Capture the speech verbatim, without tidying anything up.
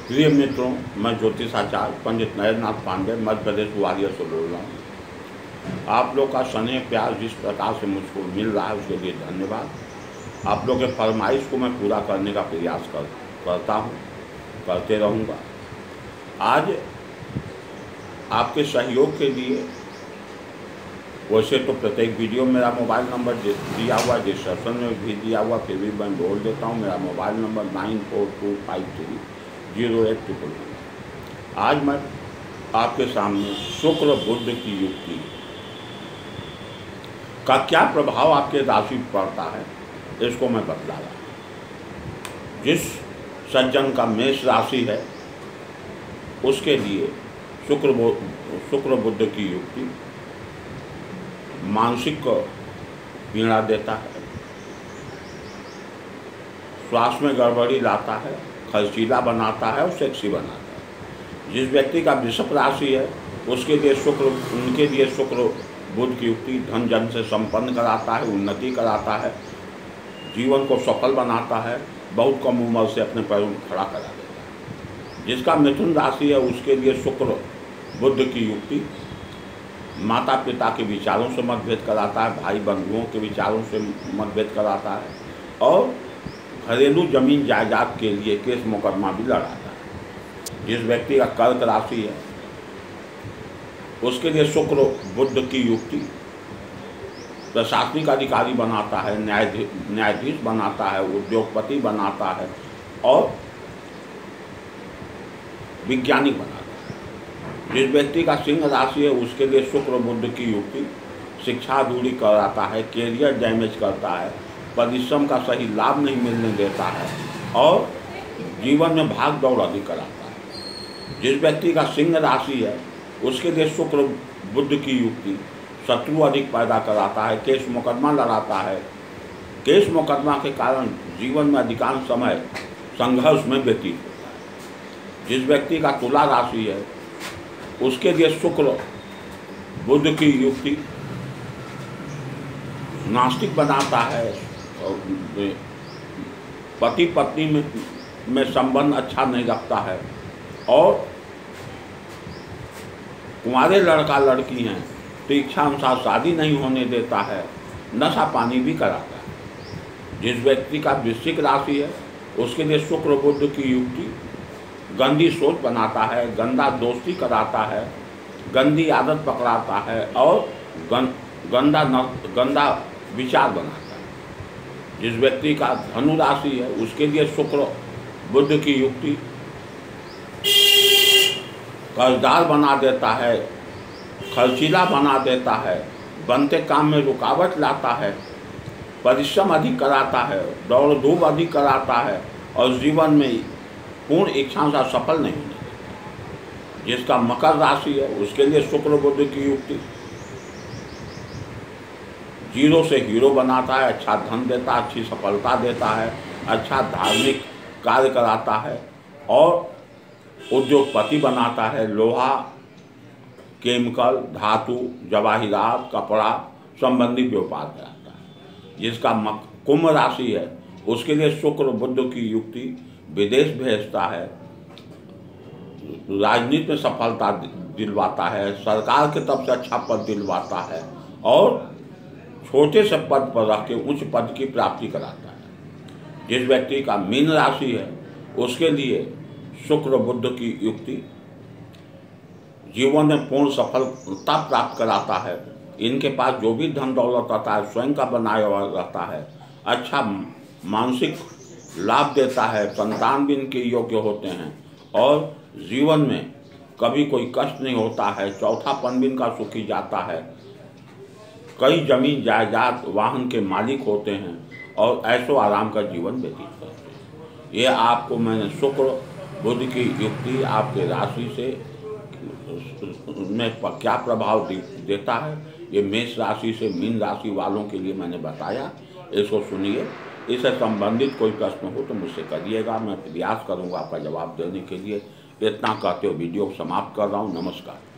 प्रिय मित्रों, मैं ज्योतिषाचार्य पंडित नरेंद्रनाथ पांडे मध्य प्रदेश ग्वालियर से बोल रहा हूँ। आप लोग का स्नेह प्यार जिस प्रकार से मुझको मिल रहा है उसके लिए धन्यवाद। आप लोग के फरमाइश को मैं पूरा करने का प्रयास कर करता हूँ, करते रहूँगा। आज आपके सहयोग के लिए वैसे तो प्रत्येक वीडियो मेरा मोबाइल नंबर दिया हुआ, डिस्क्रिप्शन में भी दिया हुआ, फिर भी मैं बोल देता हूँ। मेरा mobile number nine four two five three zero eight triple one. आज मैं आपके सामने शुक्र बुध की युक्ति का क्या प्रभाव आपके राशि पर पड़ता है इसको मैं बतला रहा हूँ। जिस सज्जन का मेष राशि है उसके लिए शुक्र शुक्र बुध की युक्ति मानसिक पीड़ा देता है, श्वास में गड़बड़ी लाता है, खर्चीला बनाता है और सेक्सी बनाता है। जिस व्यक्ति का वृषभ राशि है उसके लिए शुक्र उनके लिए शुक्र बुध की युक्ति धन जन से संपन्न कराता है, उन्नति कराता है, जीवन को सफल बनाता है, बहुत कम उम्र से अपने पैरों में खड़ा करा देता है। जिसका मिथुन राशि है उसके लिए शुक्र बुध की युक्ति माता पिता के विचारों से मतभेद कराता है, भाई बंधुओं के विचारों से मतभेद कराता है और घरेलू जमीन जायदाद के लिए केस मुकदमा भी लड़ाता है। जिस व्यक्ति का कर्क राशि है उसके लिए शुक्र बुध की युक्ति प्रशासनिक अधिकारी बनाता है, न्यायाधीश न्यायाधीश बनाता है, उद्योगपति बनाता है और वैज्ञानिक बनाता है। जिस व्यक्ति का सिंह राशि है उसके लिए शुक्र बुध की युक्ति शिक्षा दूरी कराता है, कैरियर डैमेज करता है, परिश्रम का सही लाभ नहीं मिलने देता है और जीवन में भाग दौड़ अधिक कराता है। जिस व्यक्ति का सिंह राशि है उसके लिए शुक्र बुध की युक्ति शत्रु अधिक पैदा कराता है, केस मुकदमा लड़ाता है। केस मुकदमा के कारण जीवन में अधिकांश समय संघर्ष में व्यतीत होता है। जिस व्यक्ति का तुला राशि है उसके लिए शुक्र बुध की युक्ति नास्तिक बनाता है, पति पत्नी में, में संबंध अच्छा नहीं रखता है और कुंवारे लड़का लड़की हैं तो इच्छा अनुसार शादी नहीं होने देता है, नशा पानी भी कराता है। जिस व्यक्ति का वृश्चिक राशि है उसके लिए शुक्र बुध की युक्ति गंदी सोच बनाता है, गंदा दोस्ती कराता है, गंदी आदत पकड़ाता है और गं, गंदा न, गंदा विचार बनाता है। जिस व्यक्ति का धनु राशि है उसके लिए शुक्र बुध की युक्ति कर्जदार बना देता है, खर्चीला बना देता है, बनते काम में रुकावट लाता है, परिश्रम अधिक कराता है, दौड़ धूप अधिक कराता है और जीवन में पूर्ण इच्छाओं से सफल नहीं होने देता। जिसका मकर राशि है उसके लिए शुक्र बुध की युक्ति जीरो से हीरो बनाता है, अच्छा धन देता है, अच्छी सफलता देता है, अच्छा धार्मिक कार्य कराता है और उद्योगपति बनाता है। लोहा, केमिकल, धातु, जवाहिरात, कपड़ा संबंधी व्यापार कराता है। जिसका कुंभ राशि है उसके लिए शुक्र बुध की युक्ति विदेश भेजता है, राजनीति में सफलता दिलवाता है, सरकार की तरफ से अच्छा पद दिलवाता है और छोटे से पद पर रख के उच्च पद की प्राप्ति कराता है। जिस व्यक्ति का मीन राशि है उसके लिए शुक्र बुध की युक्ति जीवन में पूर्ण सफलता प्राप्त कराता है। इनके पास जो भी धन दौलत आता है स्वयं का बनाया हुआ रहता है, अच्छा मानसिक लाभ देता है, संतान भी इनके योग्य होते हैं और जीवन में कभी कोई कष्ट नहीं होता है, चौथापन भी इनका सुखी जाता है, कई जमीन जायदाद वाहन के मालिक होते हैं और ऐशो आराम का जीवन व्यतीत करते हैं। ये आपको मैंने शुक्र बुध की युक्ति आपके राशि से में क्या प्रभाव देता है ये मेष राशि से मीन राशि वालों के लिए मैंने बताया। इसको सुनिए, इससे संबंधित कोई प्रश्न हो तो मुझसे करिएगा, मैं प्रयास करूंगा आपका जवाब देने के लिए। इतना कहते हुए वीडियो समाप्त कर रहा हूं। नमस्कार।